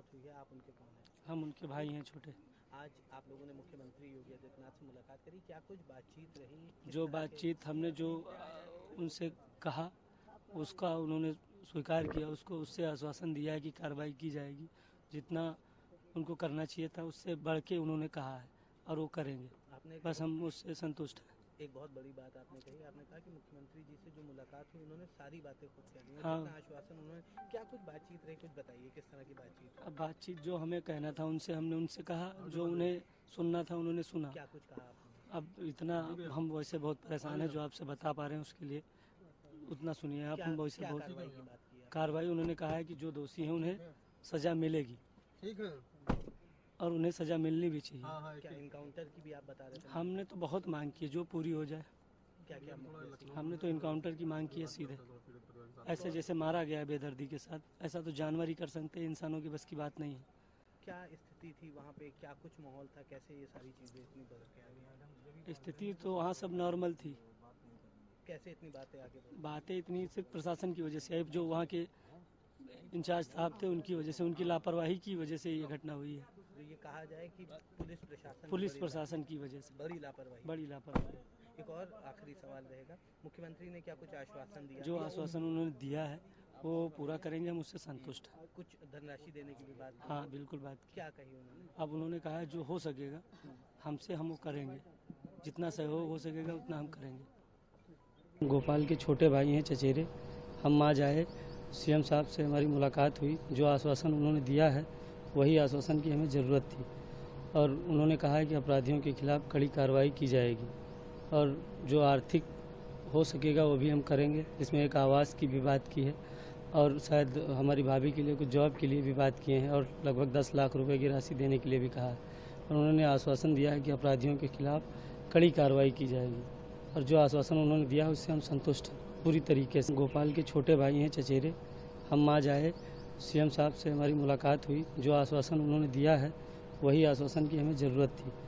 मौत हुई है, आप उनके कौन हैं? हम उनके भाई हैं छोटे। आज आप लोगों ने मुख्यमंत्री योगी आदित्यनाथ से मुलाकात करी, क्या कुछ बातचीत रही? जो बातचीत हमने जो उनसे कहा उसका उन्होंने स्वीकार किया, उसको उससे आश्वासन दिया है कि कार्रवाई की जाएगी। जितना उनको करना चाहिए था उससे बढ़ के उन्होंने कहा है और वो करेंगे। आपने बस हम उससे संतुष्ट हैं। एक बहुत बड़ी बात आपने कही, आपने कहा कि मुख्यमंत्री जी से जो मुलाकात हुई उन्होंने सारी बातें खुद कह दी, हाँ। जितना आश्वासन उन्होंने, क्या कुछ बातचीत रही, कुछ बताइए किस तरह की बातचीत? अब बातचीत जो हमें कहना था उनसे हमने उनसे कहा, जो उन्हें सुनना था उन्होंने सुना। क्या कुछ कहा आपने? अब इतना हम वैसे बहुत परेशान हैं, जो आपसे बता पा रहे हैं उसके लिए उतना सुनिए आप। हम वैसे बहुत कार्रवाई की बात की है? कार्रवाई उन्होंने कहा है कि जो दोषी हैं उन्हें सजा मिलेगी, ठीक है, और उन्हें सजा मिलनी भी चाहिए। क्या इनकाउंटर की भी आप बता रहे थे? हमने तो बहुत मांग की है, जो पूरी हो जाए। क्या क्या हमने तो इनकाउंटर की मांग की है सीधे। ऐसे जैसे मारा गया बेदर्दी के साथ, ऐसा तो जानवर ही कर सकते हैं, इंसानों की बस की बात नहीं है। क्या स्थिति थी वहाँ पे, क्या कुछ माहौल था, कैसे ये सारी चीजें इतनी बदल के आ गई? स्थिति तो वहाँ सब नॉर्मल थी। कैसे इतनी बातें आगे बढ़ी? बातें इतनी सिर्फ प्रशासन की वजह से आई, जो वहाँ के इंचार्ज साहब थे उनकी वजह से, उनकी लापरवाही की वजह से ये घटना हुई है। जो ये कहा जाए कि पुलिस प्रशासन की वजह से बड़ी बड़ी लापरवाही। एक और आखिरी सवाल रहेगा, मुख्यमंत्री ने क्या कुछ आश्वासन दिया? जो आश्वासन उन्होंने दिया है वो पूरा करेंगे, हम उससे संतुष्ट हैं। कुछ धनराशि देने की भी बात की? हाँ बिल्कुल बात की। क्या कही उन्होंने? अब उन्होंने कहा है जो हो सकेगा हमसे हम वो करेंगे, जितना सहयोग हो सकेगा उतना हम करेंगे। गोपाल के छोटे भाई हैं चचेरे, हम आज आए, सीएम साहब से हमारी मुलाकात हुई। जो आश्वासन उन्होंने दिया है वही आश्वासन की हमें ज़रूरत थी, और उन्होंने कहा है कि अपराधियों के खिलाफ कड़ी कार्रवाई की जाएगी, और जो आर्थिक हो सकेगा वो भी हम करेंगे। इसमें एक आवास की भी बात की है, और शायद हमारी भाभी के लिए कुछ जॉब के लिए भी बात किए हैं, और लगभग 10 लाख रुपए की राशि देने के लिए भी कहा है। और उन्होंने आश्वासन दिया है कि अपराधियों के खिलाफ कड़ी कार्रवाई की जाएगी, और जो आश्वासन उन्होंने दिया है उससे हम संतुष्ट हैं पूरी तरीके से। गोपाल के छोटे भाई हैं चचेरे, हम आज आए, सीएम साहब से हमारी मुलाकात हुई। जो आश्वासन उन्होंने दिया है वही आश्वासन की हमें ज़रूरत थी।